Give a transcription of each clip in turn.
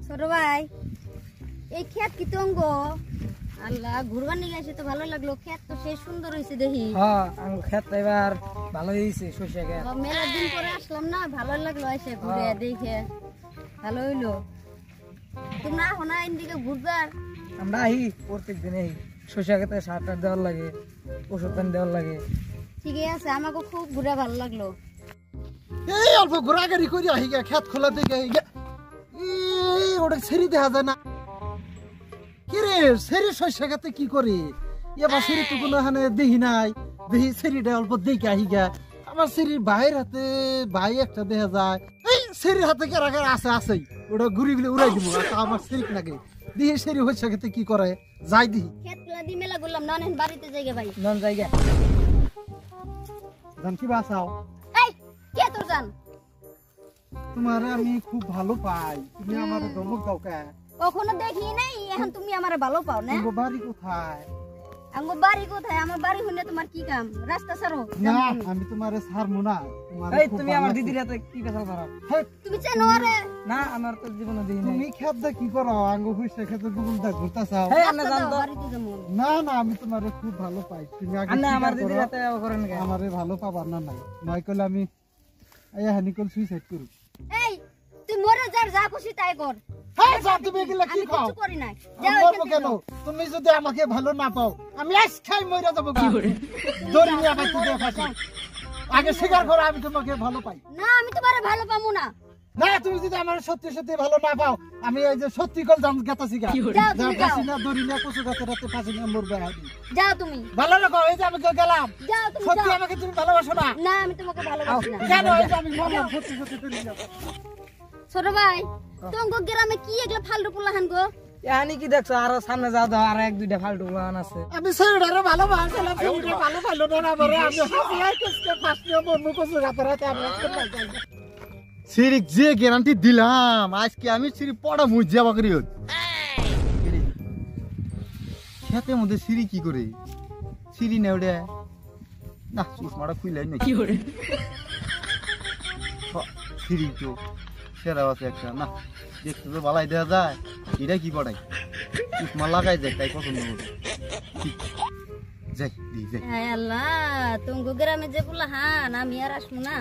ছোট ভাই এই ক্ষেত কি তঙ্গ আল্লাহ ঘুরবার নিয়ে আসে তো ভালো লাগলো ক্ষেত তো সেই সুন্দর হয়েছে দেখি হ্যাঁ আঙ্গ ক্ষেত এবার ভালো হয়েছে সর্ষে ক্ষেত মেলা দিন পরে আসলাম না ভালো লাগলো এসে ঘুরে দেখে ভালো হইলো তোমরা এখন এদিকে ঘুরবার আমরা আহি প্রত্যেক দিনে সর্ষে ক্ষেতে সার টার দেওয়ার লাগে ওষুধ পানি দেওয়ার লাগে ঠিকই আছে আমাকে খুব ঘুরে ভালো লাগলো এই অল্প ঘোরাঘুরি করি আহি গে ক্ষেত খোলা থেকে ওটা ছেড়ে দেখা যায় না কি রে ছেড়ে শস্য খেতে কি করে এবার ছেড়ে তো কোনো এখানে দেখি নাই দেখি ছেড়িটা অল্প দেখে আহি গে আমার ছেড়ির ভাইয়ের হাতে ভাই একটা দেখা যায় এই ছেড়ির হাতে কে রাখার আছে আছেই ওটা ঘুরি গুলি উড়াই দিব আমার ছেড়ি নাকি দেখি ছেড়ি শস্য খেতে কি করে যাই দেখি ক্ষেতগুলা দিয়ে মেলা করলাম না বাড়িতে যাই ভাই নন জায়গা জান কি বাসাও এই কে তোর জান তোমারে আমি খুব ভালো পাই তুমি আমার ধমক দাও কে কখনো দেখি নাই এখন তুমি আমারে ভালো পাও না তোমার বাড়ি কোথায় আমার বাড়ি কোথায় আমার বাড়ি হইলে তোমার কি কাম রাস্তা ছাড়ো না আমি তোমারে ছাড়বো না এই তুমি আমার দিদির হাতে কি পেছাল করো তুমি চেনো আরে না আমার তো জীবনে দিই নাই তুমি খেত দা কি করো আঙ্গ হইছে খেতে গুগল দা ঘুরতা চাও এই আমরা জানতো বাড়িতে যাবো না না আমি তোমারে খুব ভালো পাই তুমি আগে আন্না আমার স্বীকার দিদির করো, হাতে করেন কে আমারে ভালো পাবার না নাই নয় কইলে আমি এই হানিকল সুইসাইড করি এই তুই মরে যার যা খুশি তাই কর হ্যাঁ যা তুমি এগুলা কি আমি খাও কিছু করি নাই আমি যাও মরবো এখান কেন থেকে তুমি যদি আমাকে ভালো না পাও আমি আজ খাই মইরা যাবো দড়ি নিয়ে আবার তুই ফাঁসি আগে স্বীকার করো আমি তোমাকে ভালো পাই না আমি তোমারে ভালো পামু না না তুমি যদি আমার সত্যি সত্যি ভালো না পাও আমি এই যে সত্যি কল জান গেতাছি গা যাও তুমি যাও ফাঁসি না দড়ি না কচু গাছে রাতে ফাঁসি না মরবে আদি যাও তুমি ভালো রাখো এই যে আমি গেলাম যাও তুমি সত্যি যাও আমাকে তুমি ভালোবাসো না না আমি তোমাকে ভালোবাসি না কেন এই যে আমি মরলাম সত্যি সত্যি তুমি যাও ছোট ভাই তোমাকে গ্রামে কি এগুলা ফালতু পোলাহান গো এহানি কি দেখছো আর সামনে যাও দাও আর এক দুইটা ফালতু গান আছে আমি সেইটারে ভালোবাসলাম সেইটা ভালো পাইলো না আমারে আমি হাসি আর কিসকে ফাঁসি মরমু কচু গাছে রাতে আমি সিরিক যে গ্যারান্টি দিলাম আজকে আমি সিরি পড়া মুজ যাবা করি খেতের মধ্যে সিরি কি করে সিরি না ওটা না চশমাটা খুইলাই না কি করে সিরি তো সেরা আছে একটা না দেখতে তো ভালাই দেওয়া যায় এটা কি পড়াই চশমা লাগাই যায় তাই পছন্দ করে যাই দি যাই হায় আল্লাহ তোমাকে গ্রামে যে পোলাহান আমি আর আসবো না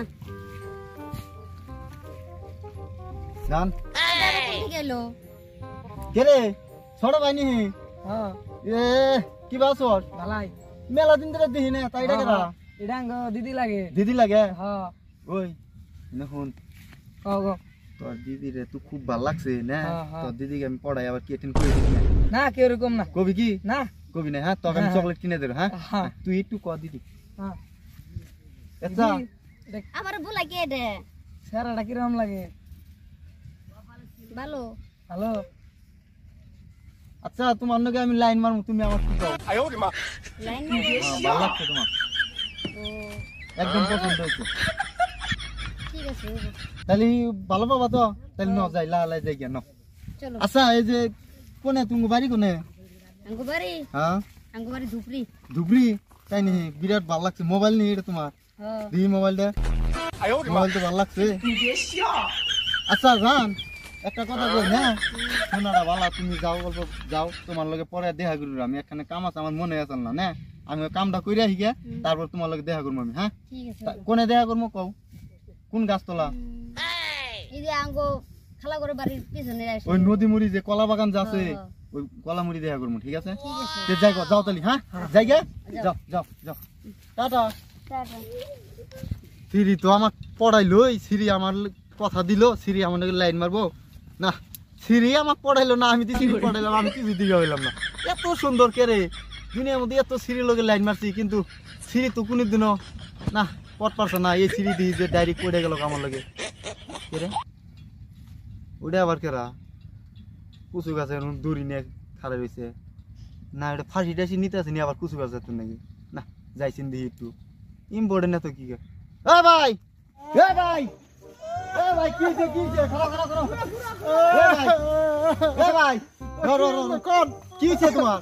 জান গেল কে রে ছোট ভাই নি হ্যাঁ এ কি বাসর ভালাই মেলা দিন ধরে দেখি না তাই ডাকে না এটা আঙ্গ দিদি লাগে দিদি লাগে হ্যাঁ ওই দেখুন ও গো তোর দিদি রে তুই খুব ভালো লাগছে না হ্যাঁ, হ্যাঁ। তোর দিদিকে আমি পড়াই আবার কেটেন করে দিই না না কেউ এরকম না কবি কি না কবি না হ্যাঁ তোকে আমি হ্যাঁ। চকলেট কিনে দেবো হ্যাঁ হ্যাঁ। তুই একটু কর দিদি হ্যাঁ আচ্ছা আমার বলা কে দে স্যারটা কিরকম লাগে ভালো হ্যালো আচ্ছা তোমার নাকি আমি লাইন মারবো তুমি আমার কি কও লাইন ভালো লাগছে তোমার ও একদম পছন্দ হয়েছে ঠিক আছে তাহলে ভালো পাবা তো তাহলে ন যাই লাই যাই গিয়া ন চলো আচ্ছা এই যে কোনে তুমি বাড়ি কোনে আঙ্গুবাড়ি হ্যাঁ আঙ্গুবাড়ি ধুপড়ি ধুবড়ি তাই নি বিরাট ভালো লাগছে মোবাইল নেই এটা তোমার হ্যাঁ দিই মোবাইলটা মোবাইল তো ভালো লাগছে আচ্ছা জান একটা কথা কই হ্যাঁ শোনাটা ভালো তুমি যাও গল্প যাও তোমার লগে পরে দেখা করব আমি এখানে কাম আছে আমার মনে আছে না আমি ওই কামটা কইরা হিগে তারপর তোমার লগে দেখা করব আমি হ্যাঁ ঠিক আছে কোনে দেখা করব কও কোন গাছতলা এই যে আঙ্গো খালা করে বাড়ির পিছনে আসে ওই নদী মুড়ি যে কলা বাগান যা আছে হ্যাঁ। ওই কলা মুড়ি দেখা করব ঠিক আছে ঠিক আছে তে যাই যাও তালি হ্যাঁ যাই গে যাও যাও যাও টাটা টাটা সিরি তো আমার পড়াইলই সিরি আমার কথা দিল সিরি আমার লাইন মারবো না সিরি আমাকে পড়াইলো না আমি সিরি পড়াইলাম আমি কিছু দিকে হইলাম না এত সুন্দর কে রে দুনিয়ার মধ্যে এত সিরি লোকের লাইন মারছি কিন্তু সিরি তো কোনোদিনও না পড় পারছে না এই সিরি দিয়ে যে ডাইরেক্ট পড়ে গেল আমার লগে কে রে ওটা আবার কেরা কুচু গাছে দড়ি নিয়ে খারাপ হয়েছে না এটা ফাঁসি টাসি নিতে আসেনি আবার কুচু গাছ আছে নাকি না যাইছেন দেখি একটু ইম্পর্টেন্ট এত কি এ ভাই এ ভাই এ ভাই কি খারাপ খারাপ খারাপ এ ভাই রো কোন কি হইছে তোমার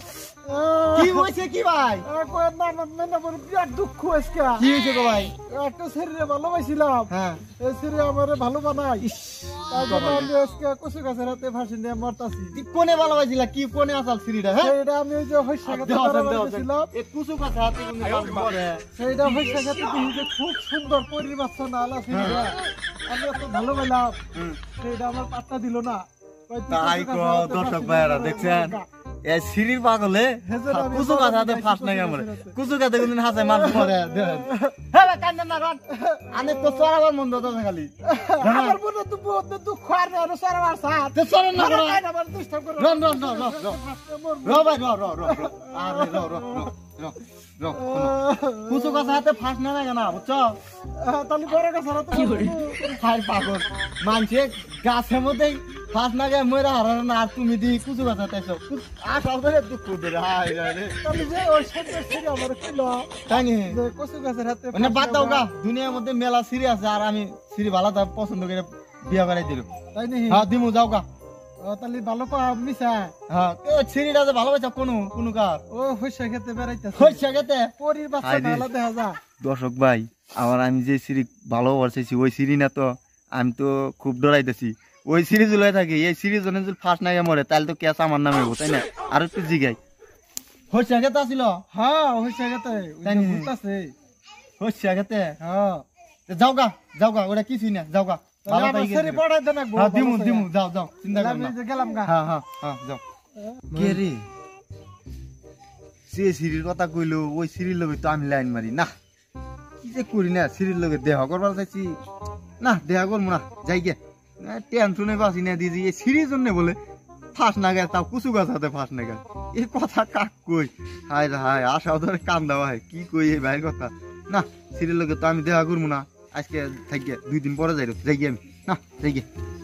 কি হয়েছে কি ভাই? বিরাট দুঃখ আজকে। কি হয়েছে গো ভাই? একটা ছেলে ভালোবাসিলাম, হ্যাঁ এই ছেলে আমারে ভালো বানাই, ইস, তার জন্য আমি আজকে কচু গাছের হাতে ফাঁসি নিয়ে মরতাছি। তুই কোনে ভালোবাসিলা? কি কোনে আসাল সিঁড়িটা? হ্যাঁ সেইটা আমি ওই যে হইসা খেতে গেছিলাম, এ কুসু কথা হাতে কিন্তু কাজ করে। সেইটা হইসা খেতে দেখি যে খুব সুন্দর পরিবেশন আলা ছেলেটা, আমি এত ভালো পেলাম, সেইটা আমার পাত্তা দিল না। কয় তুই তাই কচু কো গাছের হাতে দর্শক ফাঁসি ভাইরা নিয়ে দেখছেন, মরবা। এ সিঁড়ির পাগলে হেজের আমি কুসু কথা হাতে বড় ফাঁস কচু না গাছের মরে, হাতে। কুসু কথা কোনদিন হাসে মানুষ মরে। হ্যাঁ ভাই কান্দে না রান, আনে তো সরাবার মন দত খালি। আমার মনে তো বহুত দুঃখ আর আরো সারাবার সাথ। তো সরেন না বড়। আমার ডিস্টার্ব করে। রন রন রন রন র ভাই র র র র আরে র র র র কুসু কথা হাতে ফাঁস না লাগে না বুঝছো? তাহলে বড় গাছের হাতে কি করে? হায় পাগল মানছে গাছের মধ্যেই ফাঁস না গায়ে মরে হারানো না, আর তুমি দি কুচু কথা তাইছো আসাল করে দুঃখ দেরে হায় রে। তাহলে যে ওই সাইডের থেকে আমার ছিল তাই নি যে কচু গাছের হাতে মানে বাদ দাও গা, দুনিয়ার মধ্যে মেলা সিঁড়ি আছে আর আমি সিঁড়ি ভালো তা পছন্দ করে বিয়া করাই দিল। তাই নি? হ্যাঁ দিমু যাও গা। তাহলে ভালো পা মিশা হ্যাঁ সিঁড়িটা যে ভালোবাসা কোনো কার ও হইসা খেতে বেড়াইতেছে, হইছে গেতে। পরির বাচ্চা নালা দেখা যা। দর্শক ভাই আমার আমি যে সিঁড়ি ভালোবাসেছি ওই সিঁড়ি না, তো আমি তো খুব ডরাইতেছি। ওই সিঁড়ি জুলাই থাকি, এই সিঁড়ি জন্য যদি ফার্স্ট নাগে মরে তাহলে তো ক্যাশ আমার নামে হবো, তাই না? আর একটু জিগাই হচ্ছে গেতে আসিল। হ্যাঁ হইসা খেতে তাই নি? ঘুরতাছে। হচ্ছে গেতে হ্যাঁ যাও গা ওটা কিছুই না, যাও গা ভালো আমার পাই ছেলে পড়াই দেন হ্যাঁ দিমু যাও চিন্তা কর আমি না। যে গেলাম গা। হ্যাঁ যাও। কে রে সে সিঁড়ির কথা কইলো, ওই সিঁড়ির লগে তো আমি লাইন মারি না, কি যে করি না, সিঁড়ির লগে দেহ করবার চাইছি না, দেহ করবো না, যাই গে টেনশনে বাঁচি না দিদি। এই সিঁড়ির জন্য বলে ফাঁস না গেছে, তাও কুচু গাছ হাতে ফাঁস না গেছে, এই কথা কাক কই? হায় রে হায়, আশাও ধরে কান্দা হয়, কি কই এই ভাইয়ের কথা। না সিঁড়ির লগে তো আমি দেহ করবো না, আজকে থাকি 2 দিন পরে যাই গে আমি, না যাই গে।